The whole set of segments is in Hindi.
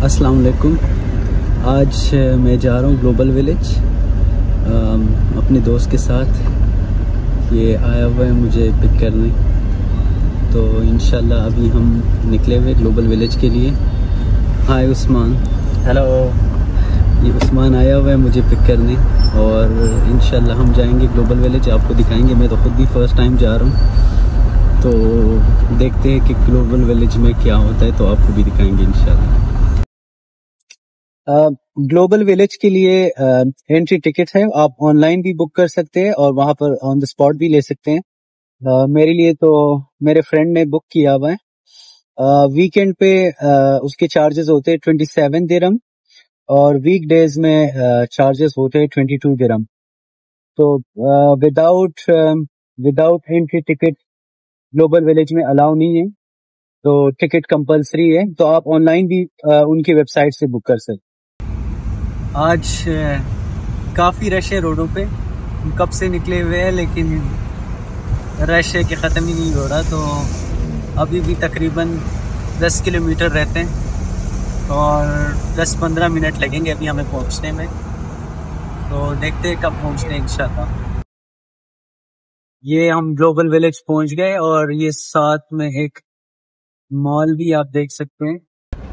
अस्सलाम वालेकुम। आज मैं जा रहा हूँ ग्लोबल विलेज अपने दोस्त के साथ। ये आया हुआ है मुझे पिक करने, तो इंशाल्लाह अभी हम निकले हुए ग्लोबल विलेज के लिए। हाय उस्मान। हेलो। ये उस्मान आया हुआ है मुझे पिक करने और इंशाल्लाह हम जाएंगे ग्लोबल विलेज, आपको दिखाएंगे। मैं तो ख़ुद भी फ़र्स्ट टाइम जा रहा हूँ, तो देखते हैं कि ग्लोबल विलेज में क्या होता है, तो आपको भी दिखाएंगे इंशाल्लाह। ग्लोबल विलेज के लिए एंट्री टिकट है, आप ऑनलाइन भी बुक कर सकते हैं और वहाँ पर ऑन द स्पॉट भी ले सकते हैं। मेरे लिए तो मेरे फ्रेंड ने बुक किया हुआ है। वीकेंड पे उसके चार्जेस होते हैं 27 दिरहम और वीक डेज में चार्जेस होते हैं 22 दिरहम। तो without entry ticket Global Village में अलाउ नहीं है, तो टिकट कंपलसरी है। तो आप ऑनलाइन भी उनकी वेबसाइट से बुक कर सकते। आज काफ़ी रश है रोडों पे, कब से निकले हुए हैं लेकिन रश है कि ख़त्म ही नहीं हो रहा। तो अभी भी तकरीबन 10 किलोमीटर रहते हैं और 10-15 मिनट लगेंगे अभी हमें पहुंचने में, तो देखते हैं कब पहुंचते हैं इंशाल्लाह। ये हम ग्लोबल विलेज पहुंच गए और ये साथ में एक मॉल भी आप देख सकते हैं।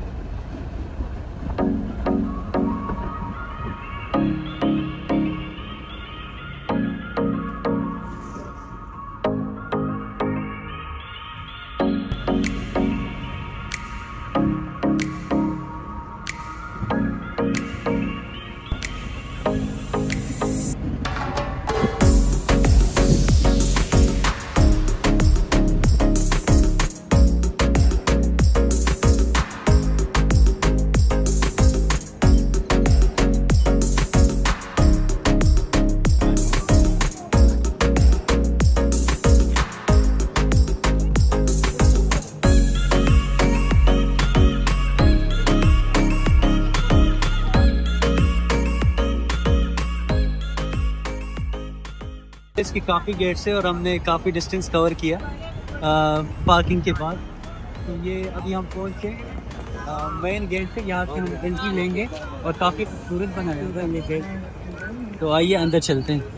इसकी काफ़ी गेट्स है और हमने काफ़ी डिस्टेंस कवर किया पार्किंग के बाद। तो ये अभी हम पहुंच के मेन गेट से यहाँ से हम एंट्री लेंगे और काफ़ी खूबसूरत बनाया हुआ है ये गेट। तो आइए अंदर चलते हैं।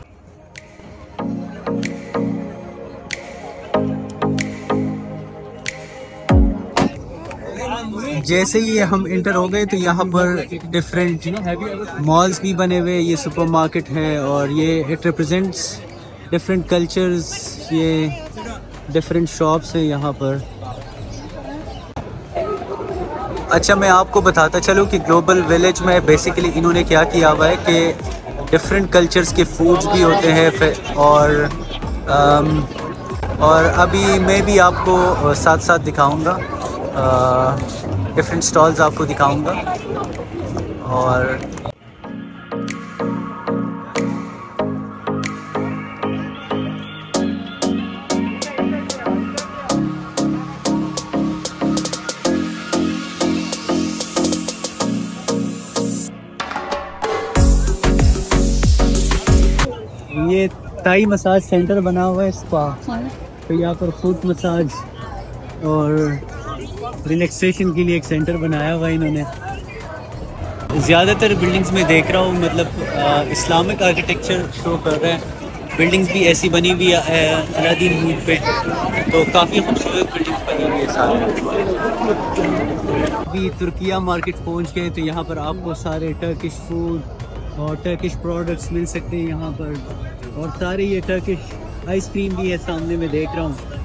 जैसे ही हम इंटर हो गए तो यहाँ पर डिफरेंट मॉल्स भी बने हुए, ये सुपरमार्केट है और ये इट रिप्रेजेंट्स डिफरेंट कल्चर्स। ये डिफरेंट शॉप्स है यहाँ पर। अच्छा, मैं आपको बताता चलूँ कि ग्लोबल विलेज में बेसिकली इन्होंने क्या किया हुआ है कि डिफरेंट कल्चर्स के फूड्स भी होते हैं और अभी मैं भी आपको साथ साथ दिखाऊंगा, डिफरेंट स्टॉल्स आपको दिखाऊंगा। और ये ताई मसाज सेंटर बना हुआ है, स्पा। तो यहाँ पर फुट मसाज और रिलैक्सेशन के लिए एक सेंटर बनाया हुआ है इन्होंने। ज़्यादातर बिल्डिंग्स में देख रहा हूँ मतलब इस्लामिक आर्किटेक्चर शो कर रहा है। बिल्डिंग्स भी ऐसी बनी हुई है अलादीन रूट पे, तो काफ़ी खूबसूरत बिल्डिंग्स बनी हुई है सारी। अभी तुर्किया मार्केट पहुँच गए, तो यहाँ पर आपको सारे टर्किश फूड और टर्किश प्रोडक्ट्स मिल सकते हैं यहाँ पर। और सारे ये टर्किश आइसक्रीम भी है सामने में देख रहा हूँ।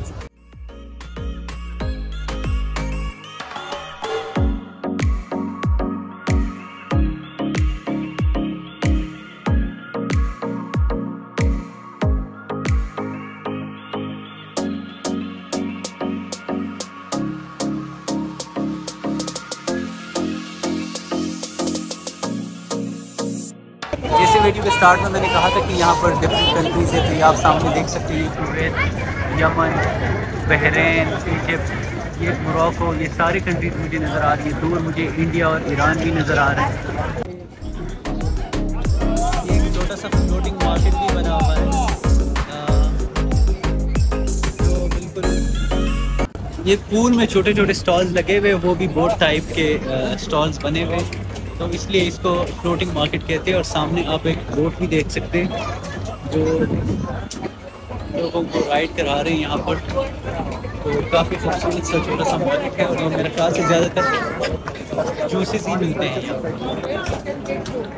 जैसे वीडियो के स्टार्ट में मैंने कहा था कि यहाँ पर डिफरेंट कंट्रीज है, तो ये आप सामने देख सकते हैं। कुवैत, यमन, बहरीन, इजिप्ट, ये मोरक्को, ये सारी कंट्रीज मुझे नज़र आ रही है। दूर मुझे इंडिया और ईरान भी नज़र आ रहा है। एक छोटा सा फ्लोटिंग मार्केट भी बना हुआ है। ये पूल में छोटे छोटे स्टॉल्स लगे हुए, वो भी बोट टाइप के स्टॉल्स बने हुए, तो इसलिए इसको फ्लोटिंग मार्केट कहते हैं। और सामने आप एक बोट भी देख सकते हैं जो लोगों को राइड करा रहे हैं यहाँ पर। तो काफ़ी खूबसूरत सा छोटा सा मार्केट है, और ये मेरे ख्याल से ज़्यादातर जूसेस ही मिलते हैं यहाँ पर।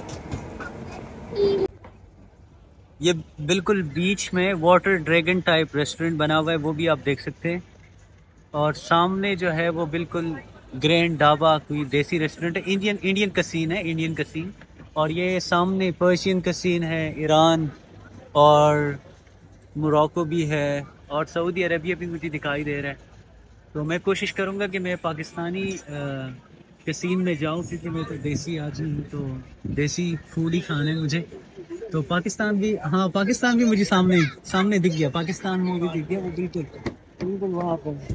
ये बिल्कुल बीच में वाटर ड्रैगन टाइप रेस्टोरेंट बना हुआ है, वो भी आप देख सकते हैं। और सामने जो है वो बिल्कुल ग्रैंड ढाबा, कोई देसी रेस्टोरेंट है, इंडियन कसीन है, इंडियन कसीन। और ये सामने पर्शियन कसीन है, ईरान और मोरक्को भी है, और सऊदी अरबिया भी मुझे दिखाई दे रहा है। तो मैं कोशिश करूँगा कि मैं पाकिस्तानी कसीन में जाऊँ, क्योंकि मैं तो देसी आदमी हूँ, तो देसी फूड ही खाना है मुझे। तो पाकिस्तान भी, हाँ पाकिस्तान भी मुझे सामने दिख गया, पाकिस्तान में भी दिख गया, वो बिल्कुल वहाँ पर।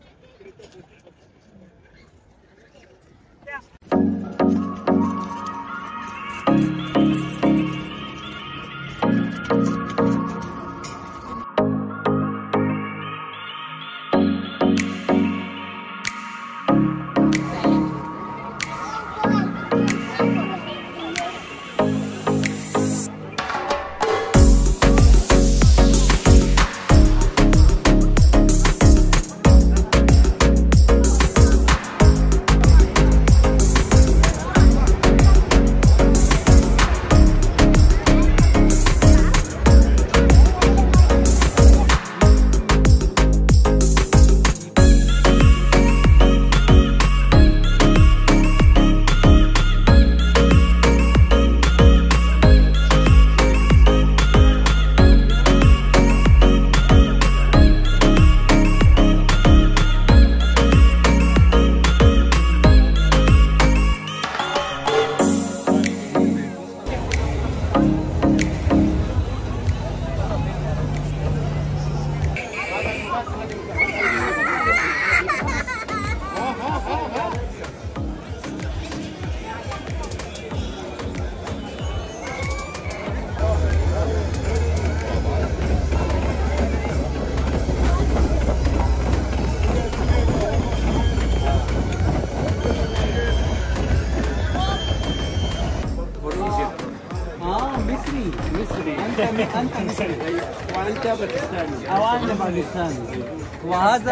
أنت مصري وأنت باكستاني أو أنا باكستاني وهذا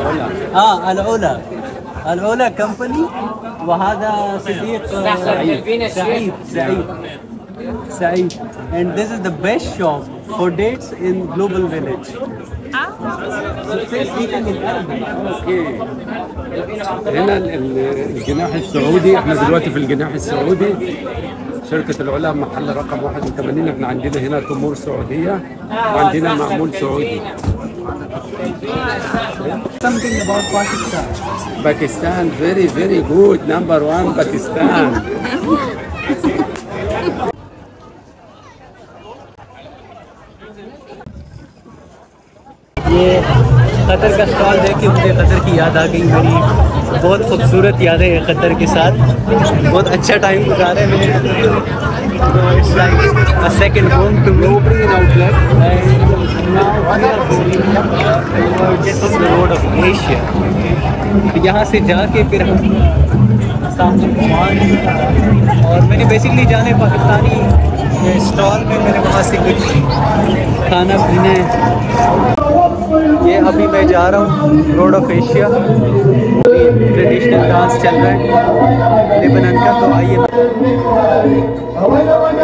العلا كمباني وهذا صديق سعيد and this is the best shop for dates in Global Village. هنا الجناح السعودي، احنا دلوقتي في الجناح السعودي، شركة العلا محل رقم 81. احنا عندنا هنا تمور سعودية وعندنا معمول سعودي. Something about Pakistan. Pakistan very very good, number one Pakistan. ये कतर का स्टॉल देख के मुझे कतर की याद आ गई, मेरी बहुत खूबसूरत यादें हैं कतर के साथ। बहुत अच्छा टाइम गुजारा है मैंने, तो it's like a second home to me in outlet road of Asia. यहाँ से जाके फिर हम सामने घुमाएंगे, और मैंने बेसिकली जाने पाकिस्तानी स्टॉल में, मैंने वहाँ से कुछ खाना पीना है। ये अभी मैं जा रहा हूँ road of Asia, traditional dance चल रहा है लेबनान का, तो आइए।